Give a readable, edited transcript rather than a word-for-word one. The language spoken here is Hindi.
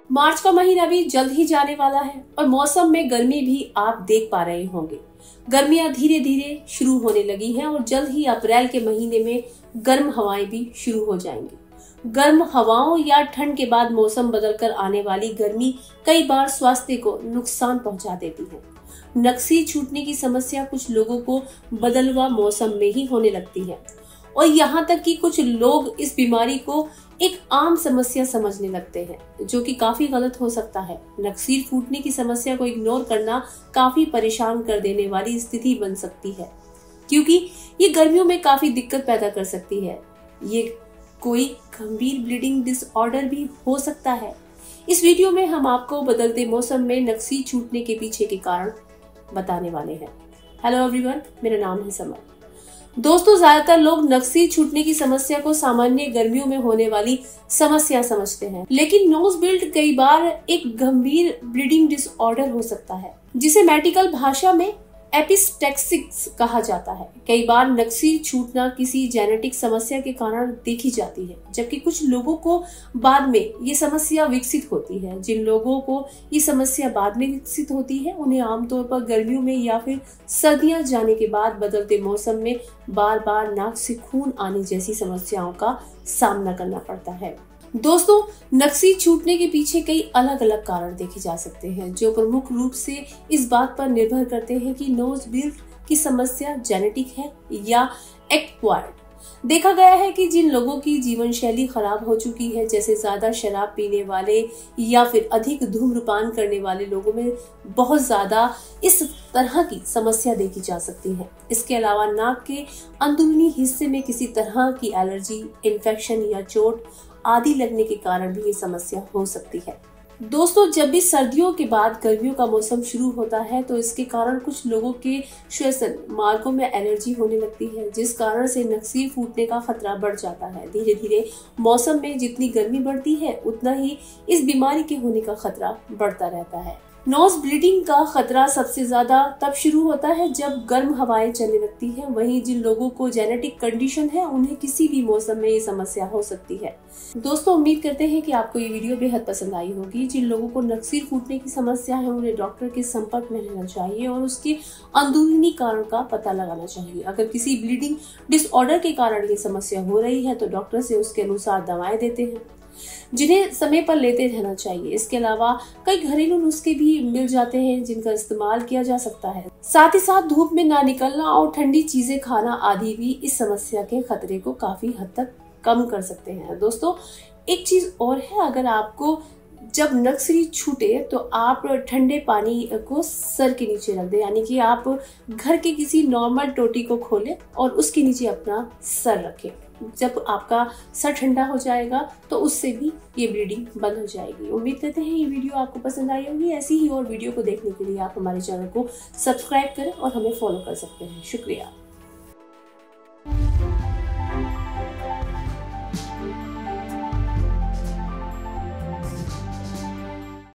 मार्च का महीना भी जल्द ही जाने वाला है और मौसम में गर्मी भी आप देख पा रहे होंगे। गर्मियां धीरे धीरे शुरू होने लगी हैं और जल्द ही अप्रैल के महीने में गर्म हवाएं भी शुरू हो जाएंगी। गर्म हवाओं या ठंड के बाद मौसम बदलकर आने वाली गर्मी कई बार स्वास्थ्य को नुकसान पहुंचा देती है। नक्सीर छूटने की समस्या कुछ लोगों को बदलवा मौसम में ही होने लगती है और यहाँ तक कि कुछ लोग इस बीमारी को एक आम समस्या समझने लगते हैं, जो कि काफी गलत हो सकता है। नक्सीर फूटने की समस्या को इग्नोर करना काफी परेशान कर देने वाली स्थिति बन सकती है, क्योंकि ये गर्मियों में काफी दिक्कत पैदा कर सकती है। ये कोई गंभीर ब्लीडिंग डिसऑर्डर भी हो सकता है। इस वीडियो में हम आपको बदलते मौसम में नक्सीर छूटने के पीछे के कारण बताने वाले हैं। हेलो एवरीवन, मेरा नाम है समर। दोस्तों, ज्यादातर लोग नक्सीर छूटने की समस्या को सामान्य गर्मियों में होने वाली समस्या समझते हैं, लेकिन नोज ब्लीड कई बार एक गंभीर ब्लीडिंग डिसऑर्डर हो सकता है, जिसे मेडिकल भाषा में एपिस्टेक्सिस कहा जाता है। कई बार नक्सीर छूटना किसी जेनेटिक समस्या के कारण देखी जाती है, जबकि कुछ लोगों को बाद में ये समस्या विकसित होती है। जिन लोगों को ये समस्या बाद में विकसित होती है, उन्हें आमतौर पर गर्मियों में या फिर सर्दियां जाने के बाद बदलते मौसम में बार बार नाक से खून आने जैसी समस्याओं का सामना करना पड़ता है। दोस्तों, नक्सीर छूटने के पीछे कई अलग अलग कारण देखे जा सकते हैं, जो प्रमुख रूप से इस बात पर निर्भर करते हैं कि नोज ब्लीड की समस्या जेनेटिक है या एक्वायर्ड। देखा गया है कि जिन लोगों की जीवन शैली खराब हो चुकी है, जैसे ज्यादा शराब पीने वाले या फिर अधिक धूम्रपान करने वाले लोगों में बहुत ज्यादा इस तरह की समस्या देखी जा सकती है। इसके अलावा नाक के अंदरूनी हिस्से में किसी तरह की एलर्जी, इन्फेक्शन या चोट आदि लगने के कारण भी ये समस्या हो सकती है। दोस्तों, जब भी सर्दियों के बाद गर्मियों का मौसम शुरू होता है, तो इसके कारण कुछ लोगों के श्वसन मार्गों में एलर्जी होने लगती है, जिस कारण से नक्सीर फूटने का खतरा बढ़ जाता है। धीरे धीरे मौसम में जितनी गर्मी बढ़ती है, उतना ही इस बीमारी के होने का खतरा बढ़ता रहता है। नोज ब्लीडिंग का खतरा सबसे ज्यादा तब शुरू होता है जब गर्म हवाएं चलने लगती हैं। वहीं जिन लोगों को जेनेटिक कंडीशन है, उन्हें किसी भी मौसम में ये समस्या हो सकती है। दोस्तों, उम्मीद करते हैं कि आपको ये वीडियो बेहद पसंद आई होगी। जिन लोगों को नक्सीर फूटने की समस्या है, उन्हें डॉक्टर के संपर्क में रहना चाहिए और उसके अंदरूनी कारण का पता लगाना चाहिए। अगर किसी ब्लीडिंग डिसऑर्डर के कारण ये समस्या हो रही है, तो डॉक्टर से उसके अनुसार दवाएं देते हैं, जिन्हें समय पर लेते रहना चाहिए। इसके अलावा कई घरेलू नुस्खे भी मिल जाते हैं, जिनका इस्तेमाल किया जा सकता है। साथ ही साथ धूप में ना निकलना और ठंडी चीजें खाना आदि भी इस समस्या के खतरे को काफी हद तक कम कर सकते हैं। दोस्तों, एक चीज और है, अगर आपको जब नक्सीर छूटे तो आप ठंडे पानी को सर के नीचे रख दें, यानी कि आप घर के किसी नॉर्मल टोटी को खोलें और उसके नीचे अपना सर रखें। जब आपका सर ठंडा हो जाएगा तो उससे भी ये ब्लीडिंग बंद हो जाएगी। उम्मीद करते हैं ये वीडियो आपको पसंद आई होगी। ऐसी ही और वीडियो को देखने के लिए आप हमारे चैनल को सब्सक्राइब करें और हमें फॉलो कर सकते हैं। शुक्रिया।